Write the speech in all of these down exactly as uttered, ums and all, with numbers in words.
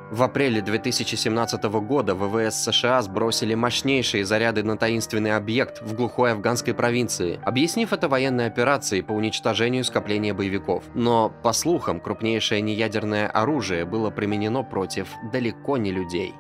В апреле две тысячи семнадцатого года ВВС США сбросили мощнейшие заряды на таинственный объект в глухой афганской провинции, объяснив это военной операцией по уничтожению скопления боевиков. Но, по слухам, крупнейшее неядерное оружие было применено против далеко не людей.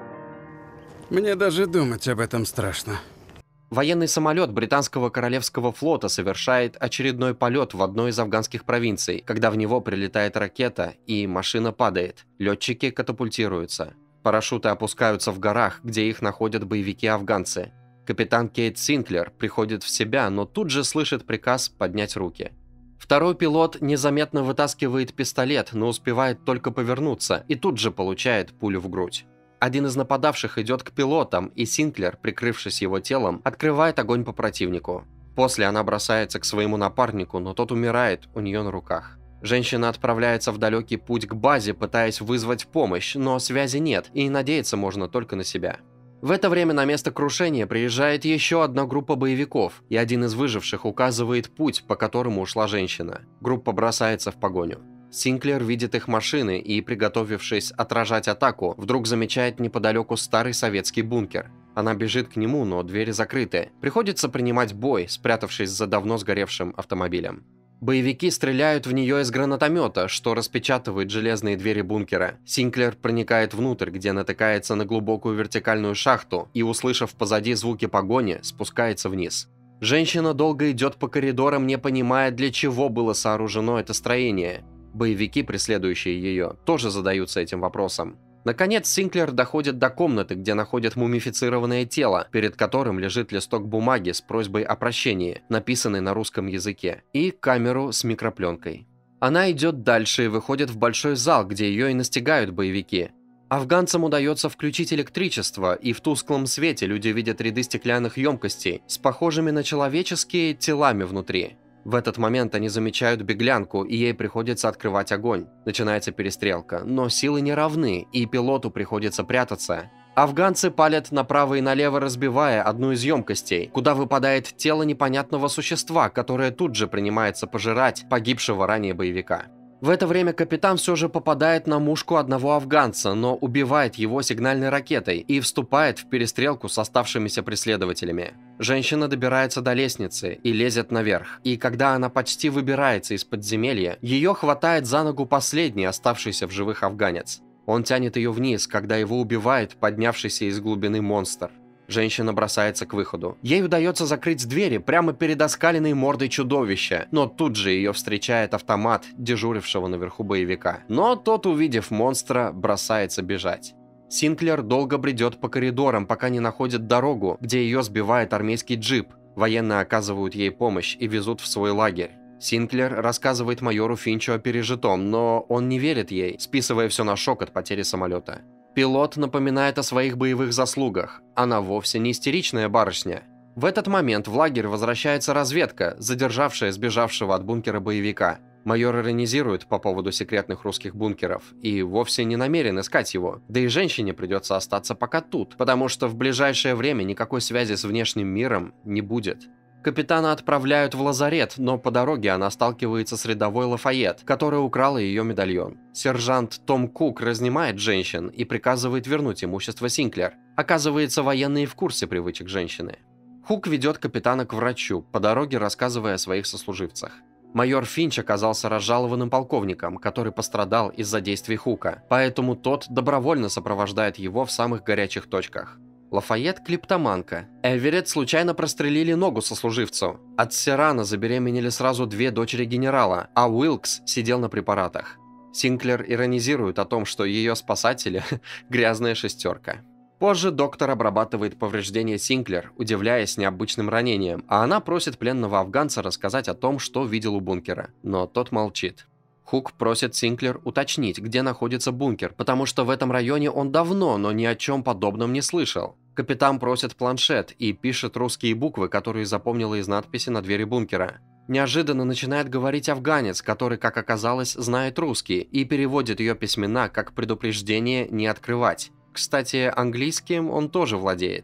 Мне даже думать об этом страшно. Военный самолет британского королевского флота совершает очередной полет в одной из афганских провинций, когда в него прилетает ракета и машина падает. Летчики катапультируются. Парашюты опускаются в горах, где их находят боевики-афганцы. Капитан Кейт Синклер приходит в себя, но тут же слышит приказ поднять руки. Второй пилот незаметно вытаскивает пистолет, но успевает только повернуться и тут же получает пулю в грудь. Один из нападавших идет к пилотам, и Синклер, прикрывшись его телом, открывает огонь по противнику. После она бросается к своему напарнику, но тот умирает у нее на руках. Женщина отправляется в далекий путь к базе, пытаясь вызвать помощь, но связи нет, и надеяться можно только на себя. В это время на место крушения приезжает еще одна группа боевиков, и один из выживших указывает путь, по которому ушла женщина. Группа бросается в погоню. Синклер видит их машины и, приготовившись отражать атаку, вдруг замечает неподалеку старый советский бункер. Она бежит к нему, но двери закрыты. Приходится принимать бой, спрятавшись за давно сгоревшим автомобилем. Боевики стреляют в нее из гранатомета, что распечатывает железные двери бункера. Синклер проникает внутрь, где натыкается на глубокую вертикальную шахту и, услышав позади звуки погони, спускается вниз. Женщина долго идет по коридорам, не понимая, для чего было сооружено это строение. Боевики, преследующие ее, тоже задаются этим вопросом. Наконец, Синклер доходит до комнаты, где находят мумифицированное тело, перед которым лежит листок бумаги с просьбой о прощении, написанный на русском языке, и камеру с микропленкой. Она идет дальше и выходит в большой зал, где ее и настигают боевики. Афганцам удается включить электричество, и в тусклом свете люди видят ряды стеклянных емкостей с похожими на человеческие телами внутри. В этот момент они замечают беглянку, и ей приходится открывать огонь. Начинается перестрелка, но силы не равны, и пилоту приходится прятаться. Афганцы палят направо и налево, разбивая одну из емкостей, куда выпадает тело непонятного существа, которое тут же принимается пожирать погибшего ранее боевика. В это время капитан все же попадает на мушку одного афганца, но убивает его сигнальной ракетой и вступает в перестрелку с оставшимися преследователями. Женщина добирается до лестницы и лезет наверх, и когда она почти выбирается из подземелья, ее хватает за ногу последний оставшийся в живых афганец. Он тянет ее вниз, когда его убивает поднявшийся из глубины монстр. Женщина бросается к выходу. Ей удается закрыть двери прямо перед оскаленной мордой чудовища, но тут же ее встречает автомат дежурившего наверху боевика. Но тот, увидев монстра, бросается бежать. Синклер долго бредет по коридорам, пока не находит дорогу, где ее сбивает армейский джип. Военные оказывают ей помощь и везут в свой лагерь. Синклер рассказывает майору Финчу о пережитом, но он не верит ей, списывая все на шок от потери самолета. Пилот напоминает о своих боевых заслугах. Она вовсе не истеричная барышня. В этот момент в лагерь возвращается разведка, задержавшая сбежавшего от бункера боевика. Майор иронизирует по поводу секретных русских бункеров и вовсе не намерен искать его. Да и женщине придется остаться пока тут, потому что в ближайшее время никакой связи с внешним миром не будет. Капитана отправляют в лазарет, но по дороге она сталкивается с рядовой Лафайет, которая украла ее медальон. Сержант Том Кук разнимает женщин и приказывает вернуть имущество Синклер. Оказывается, военные в курсе привычек женщины. Хук ведет капитана к врачу, по дороге рассказывая о своих сослуживцах. Майор Финч оказался разжалованным полковником, который пострадал из-за действий Хука, поэтому тот добровольно сопровождает его в самых горячих точках. Лафайет – клептоманка. Эверетт случайно прострелили ногу сослуживцу. От Серрано забеременели сразу две дочери генерала, а Уилкс сидел на препаратах. Синклер иронизирует о том, что ее спасатели – грязная шестерка. Позже доктор обрабатывает повреждения Синклер, удивляясь необычным ранениям, а она просит пленного афганца рассказать о том, что видел у бункера. Но тот молчит. Хук просит Синклер уточнить, где находится бункер, потому что в этом районе он давно, но ни о чем подобном не слышал. Капитан просит планшет и пишет русские буквы, которые запомнила из надписи на двери бункера. Неожиданно начинает говорить афганец, который, как оказалось, знает русский, и переводит ее письмена как предупреждение не открывать. Кстати, английским он тоже владеет.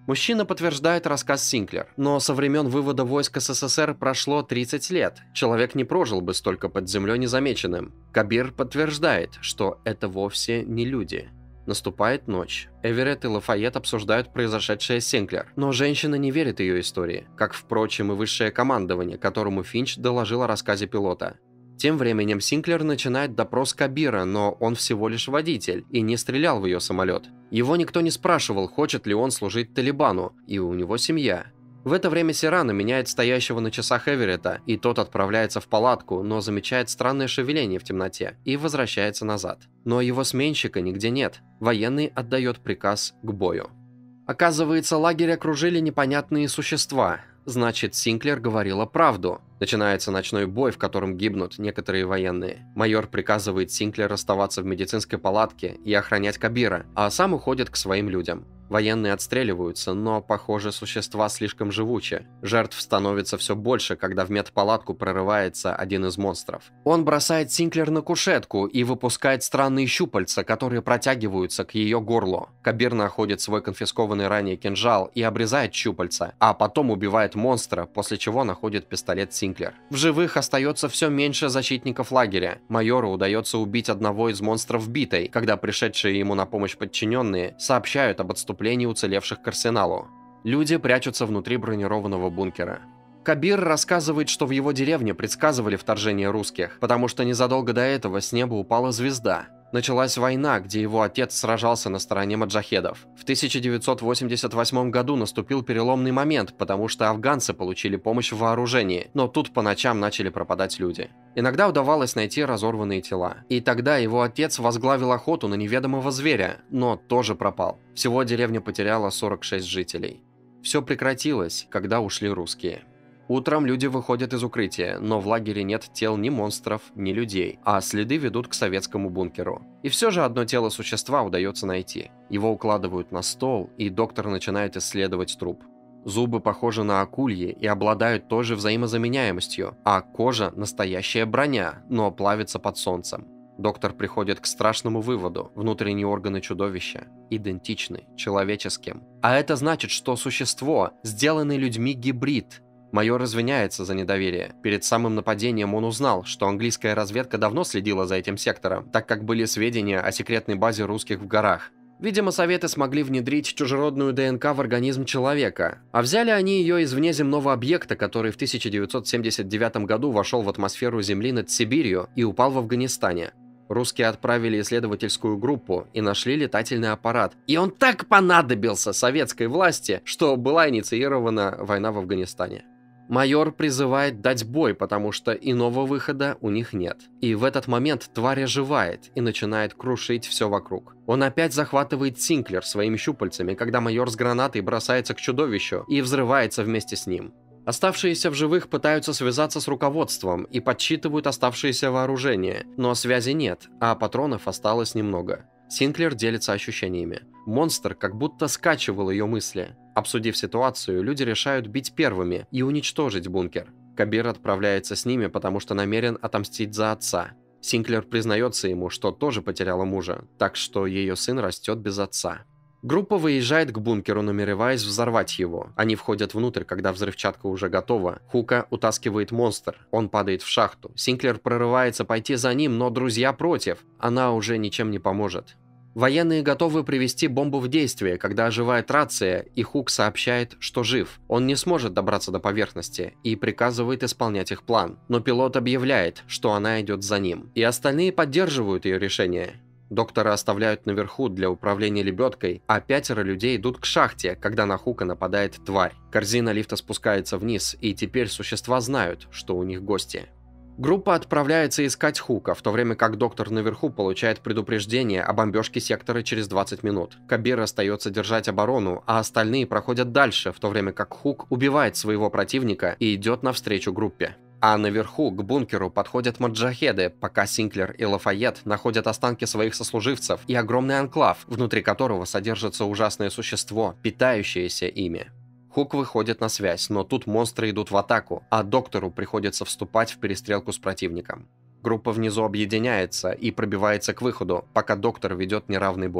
Мужчина подтверждает рассказ Синклер, но со времен вывода войск СССР прошло тридцать лет. Человек не прожил бы столько под землей незамеченным. Кабир подтверждает, что это вовсе не люди. Наступает ночь. Эверетт и Лафайет обсуждают произошедшее с Синклер, но женщина не верит ее истории, как, впрочем, и высшее командование, которому Финч доложил о рассказе пилота. Тем временем Синклер начинает допрос Кабира, но он всего лишь водитель и не стрелял в ее самолет. Его никто не спрашивал, хочет ли он служить Талибану, и у него семья. В это время Сирана меняет стоящего на часах Эверетта, и тот отправляется в палатку, но замечает странное шевеление в темноте и возвращается назад. Но его сменщика нигде нет. Военный отдает приказ к бою. Оказывается, лагерь окружили непонятные существа. Значит, Синклер говорила правду. Начинается ночной бой, в котором гибнут некоторые военные. Майор приказывает Синклер оставаться в медицинской палатке и охранять Кабира, а сам уходит к своим людям. Военные отстреливаются, но, похоже, существа слишком живучи. Жертв становится все больше, когда в медпалатку прорывается один из монстров. Он бросает Синклер на кушетку и выпускает странные щупальца, которые протягиваются к ее горлу. Кабир находит свой конфискованный ранее кинжал и обрезает щупальца, а потом убивает монстра, после чего находит пистолет Синклер. В живых остается все меньше защитников лагеря. Майору удается убить одного из монстров битой, когда пришедшие ему на помощь подчиненные сообщают об отступлении уцелевших к арсеналу. Люди прячутся внутри бронированного бункера. Кабир рассказывает, что в его деревне предсказывали вторжение русских, потому что незадолго до этого с неба упала звезда. Началась война, где его отец сражался на стороне маджахедов. В тысяча девятьсот восемьдесят восьмом году наступил переломный момент, потому что афганцы получили помощь в вооружении, но тут по ночам начали пропадать люди. Иногда удавалось найти разорванные тела. И тогда его отец возглавил охоту на неведомого зверя, но тоже пропал. Всего деревня потеряла сорок шесть жителей. Все прекратилось, когда ушли русские. Утром люди выходят из укрытия, но в лагере нет тел ни монстров, ни людей, а следы ведут к советскому бункеру. И все же одно тело существа удается найти. Его укладывают на стол, и доктор начинает исследовать труп. Зубы похожи на акульи и обладают той же взаимозаменяемостью, а кожа – настоящая броня, но плавится под солнцем. Доктор приходит к страшному выводу: внутренние органы чудовища идентичны человеческим. А это значит, что существо, сделанный людьми гибрид. Майор извиняется за недоверие. Перед самым нападением он узнал, что английская разведка давно следила за этим сектором, так как были сведения о секретной базе русских в горах. Видимо, Советы смогли внедрить чужеродную ДНК в организм человека. А взяли они ее из внеземного объекта, который в тысяча девятьсот семьдесят девятом году вошел в атмосферу Земли над Сибирью и упал в Афганистане. Русские отправили исследовательскую группу и нашли летательный аппарат. И он так понадобился советской власти, что была инициирована война в Афганистане. Майор призывает дать бой, потому что иного выхода у них нет. И в этот момент тварь оживает и начинает крушить все вокруг. Он опять захватывает Синклер своими щупальцами, когда майор с гранатой бросается к чудовищу и взрывается вместе с ним. Оставшиеся в живых пытаются связаться с руководством и подсчитывают оставшееся вооружение, но связи нет, а патронов осталось немного. Синклер делится ощущениями. Монстр как будто скачивал ее мысли. Обсудив ситуацию, люди решают бить первыми и уничтожить бункер. Кабир отправляется с ними, потому что намерен отомстить за отца. Синклер признается ему, что тоже потеряла мужа, так что ее сын растет без отца. Группа выезжает к бункеру, намереваясь взорвать его. Они входят внутрь, когда взрывчатка уже готова. Хука утаскивает монстр. Он падает в шахту. Синклер прорывается пойти за ним, но друзья против. Она уже ничем не поможет. Военные готовы привести бомбу в действие, когда оживает рация, и Хук сообщает, что жив. Он не сможет добраться до поверхности и приказывает исполнять их план. Но пилот объявляет, что она идет за ним. И остальные поддерживают ее решение. Доктора оставляют наверху для управления лебедкой, а пятеро людей идут к шахте, когда на Хука нападает тварь. Корзина лифта спускается вниз, и теперь существа знают, что у них гости. Группа отправляется искать Хука, в то время как доктор наверху получает предупреждение о бомбежке сектора через двадцать минут. Кабир остается держать оборону, а остальные проходят дальше, в то время как Хук убивает своего противника и идет навстречу группе. А наверху к бункеру подходят маджахеды, пока Синклер и Лафайет находят останки своих сослуживцев и огромный анклав, внутри которого содержится ужасное существо, питающееся ими. Хук выходит на связь, но тут монстры идут в атаку, а доктору приходится вступать в перестрелку с противником. Группа внизу объединяется и пробивается к выходу, пока доктор ведет неравный бой.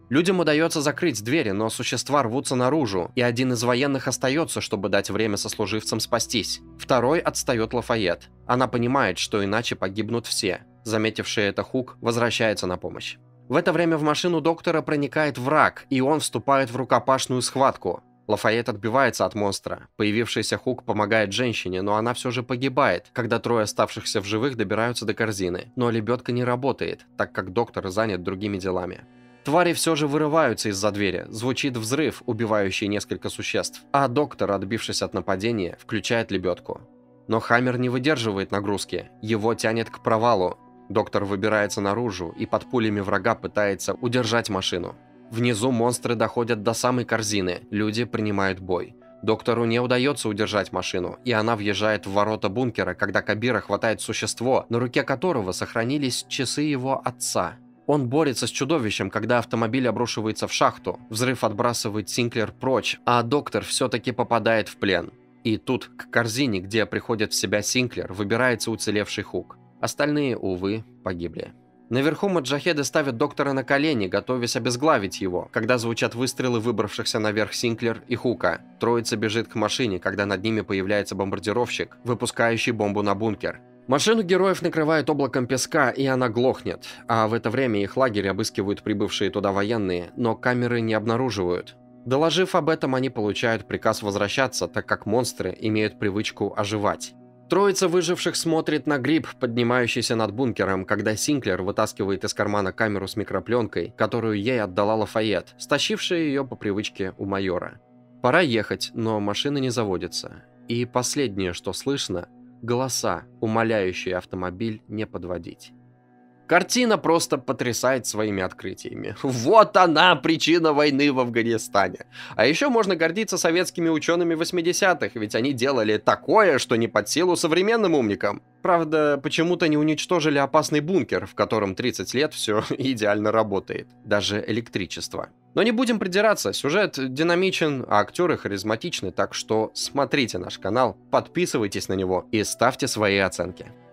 Людям удается закрыть двери, но существа рвутся наружу, и один из военных остается, чтобы дать время сослуживцам спастись. Второй отстает Лафайет. Она понимает, что иначе погибнут все. Заметивший это Хук возвращается на помощь. В это время в машину доктора проникает враг, и он вступает в рукопашную схватку. Лафайет отбивается от монстра. Появившийся Хук помогает женщине, но она все же погибает, когда трое оставшихся в живых добираются до корзины. Но лебедка не работает, так как доктор занят другими делами. Твари все же вырываются из-за двери, звучит взрыв, убивающий несколько существ, а доктор, отбившись от нападения, включает лебедку. Но Хаммер не выдерживает нагрузки, его тянет к провалу. Доктор выбирается наружу и под пулями врага пытается удержать машину. Внизу монстры доходят до самой корзины, люди принимают бой. Доктору не удается удержать машину, и она въезжает в ворота бункера, когда Кабира хватает существо, на руке которого сохранились часы его отца. Он борется с чудовищем, когда автомобиль обрушивается в шахту. Взрыв отбрасывает Синклер прочь, а доктор все-таки попадает в плен. И тут к корзине, где приходит в себя Синклер, выбирается уцелевший Хук. Остальные, увы, погибли. Наверху маджахеды ставят доктора на колени, готовясь обезглавить его, когда звучат выстрелы выбравшихся наверх Синклер и Хука. Троица бежит к машине, когда над ними появляется бомбардировщик, выпускающий бомбу на бункер. Машину героев накрывает облаком песка, и она глохнет, а в это время их лагерь обыскивают прибывшие туда военные, но камеры не обнаруживают. Доложив об этом, они получают приказ возвращаться, так как монстры имеют привычку оживать. Троица выживших смотрит на гриб, поднимающийся над бункером, когда Синклер вытаскивает из кармана камеру с микропленкой, которую ей отдала Лафайет, стащившая ее по привычке у майора. Пора ехать, но машина не заводится. И последнее, что слышно – голоса, умоляющие автомобиль не подводить. Картина просто потрясает своими открытиями. Вот она, причина войны в Афганистане. А еще можно гордиться советскими учеными восьмидесятых, ведь они делали такое, что не под силу современным умникам. Правда, почему-то не уничтожили опасный бункер, в котором тридцать лет все идеально работает. Даже электричество. Но не будем придираться, сюжет динамичен, а актеры харизматичны, так что смотрите наш канал, подписывайтесь на него и ставьте свои оценки.